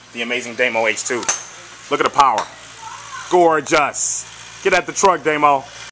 the amazing Damo H2. Look at the power. Gorgeous. Get at the truck, Damo.